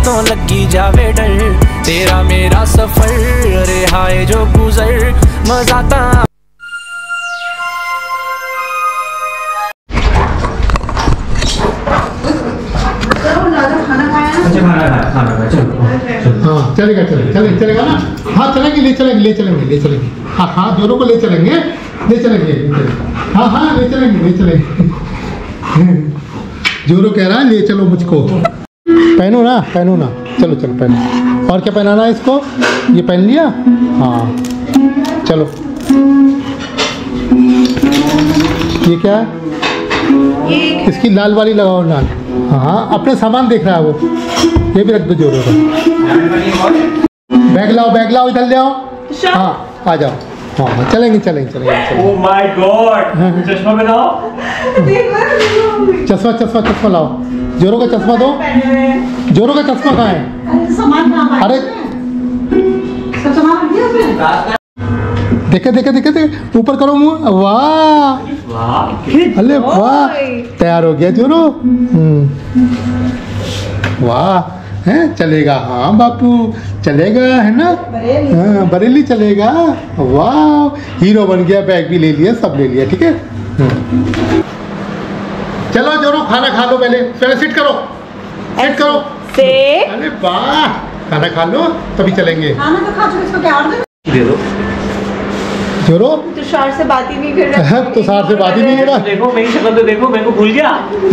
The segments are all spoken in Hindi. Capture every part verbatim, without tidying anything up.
तो लगी जावे डर, तेरा मेरा सफर रे हाय जो गुजर मजा ता। हाँ चलेगा चलेगा चलेगा चलेगा ना। हाँ चलेंगे ले चलेंगे ले चलेंगे ले चलेंगे। हाँ हाँ जोरों को ले चलेंगे ले चलेंगे। हाँ हाँ ले चलेंगे ले चलेंगे। जोरो कह रहा है ले चलो मुझको। पहनो ना पहनो ना चलो चलो पहनो। और क्या पहनाना है इसको? ये पहन लिया? हाँ चलो। ये क्या है? इसकी लाल वाली लगाओ लाल। हाँ अपने सामान देख रहा है वो। ये भी रख दो जोरों का। बैग लाओ बैग लाओ इधर ले आओ। हाँ आ जाओ। हाँ चलेंगे चलेंगे चलेंगे। ओह माय गॉड, चश्मा बनाओ। चश्मा चश्मा चश्मा लाओ। जोरों का चश्मा दो। जोरों का चश्मा कहाँ है? अरे देखे देखे देखे देखे ऊपर करो मुँह। वाह अरे वाह तैयार हो गया जोरो। वाह है चलेगा। हाँ बापू चलेगा है ना। हाँ बरेली चलेगा। वाह हीरो बन गया। बैग भी ले लिया सब ले लिया ठीक है। चलो जोरो खाना खा लो पहले। पहले सिट करो सिट करो से। अरे वाह खाना खा लो तभी चलेंगे। खाना तो खा चुके इसको क्या और दे दो। जोरो तुषार से बात ही नहीं कर रहा। तुषार से बात ही नहीं कर रहा। देखो मेरी शक्ल तो देखो, मेरे को भूल गया।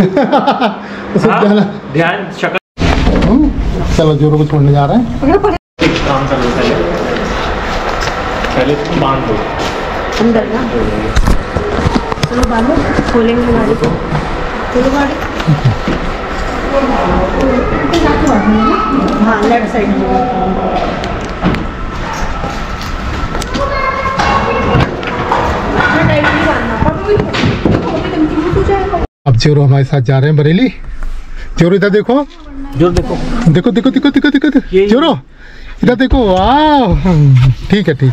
ध्यान शक्ल। चलो जोरो को छोड़ने जा रहे हैं। एक काम कर लो पहले पहले तुम बांध दो अंदर ना। चलो बांधो खोलेंगे गाड़ी को। चलो गाड़ी हाँ लेफ्ट साइड में। अब जोरो हमारे साथ जा रहे हैं बरेली। जोरो इधर देखो। जोरो देखो देखो देखो देखो देखो देखो देखो जोरो इधर देखो। वाह ठीक है ठीक।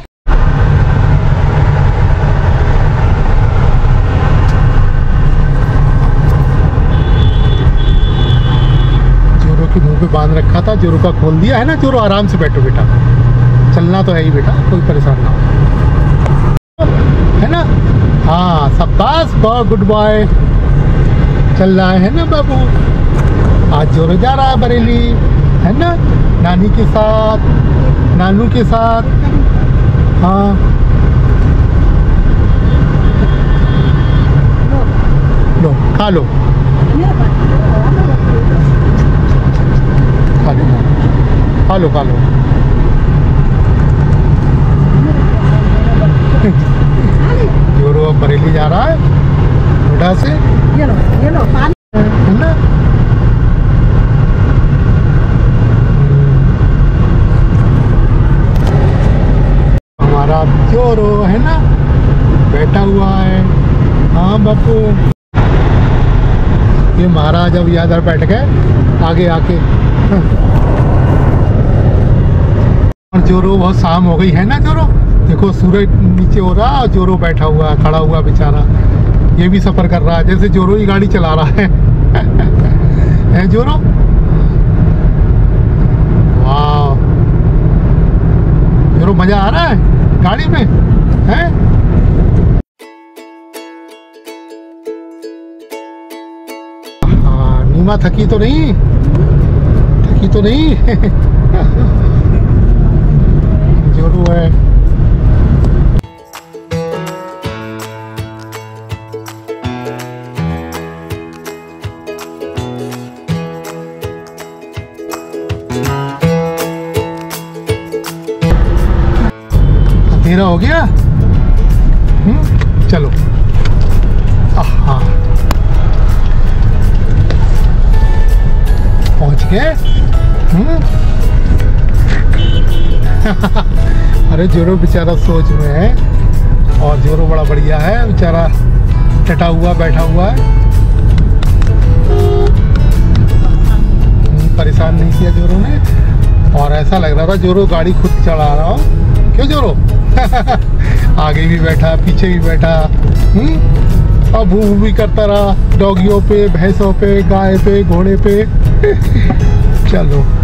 जोरो के मुंह पे बांध रखा था, जोरो का खोल दिया है ना। जोरो आराम से बैठो बेटा, चलना तो है ही बेटा, कोई परेशान ना हो है ना। हाँ शाबाश बहुत गुड बॉय। चल रहा है ना बाबू। आज जोरो जा रहा है बरेली है ना नानी के साथ नानू के साथ। हाँ लो खा लो खा लो खा लो खा लो। जोरो अब बरेली जा रहा है बुढ़ा से। ये लो ये लो पानी है ना। हमारा जोरो है ना बैठा हुआ है। हाँ बापू ये महाराज अब इधर बैठ गए आगे आके। और जोरो बहुत शाम हो गई है ना। जोरो देखो सूरज नीचे हो रहा और जोरो बैठा हुआ खड़ा हुआ बेचारा। ये भी सफर कर रहा है जैसे जोरो ही गाड़ी चला रहा है। है जोरो। वाह जोरो मजा आ रहा है गाड़ी में है। हाँ नीमा थकी तो नहीं थकी तो नहीं। जोरो है। अंधेरा हो गया। हम्म चलो। हाँ पहुंच गए। हम्म अरे जोरो बेचारा सोच में है और जोरो बड़ा बढ़िया है बेचारा। टटा हुआ बैठा हुआ है। परेशान नहीं किया जोरो ने। और ऐसा लग रहा था जोरो गाड़ी खुद चला रहा हो। क्यों जोरो? आगे भी बैठा पीछे भी बैठा। हम्म और भू भी करता रहा डॉगियों पे भैंसों पे गाय पे घोड़े पे। चलो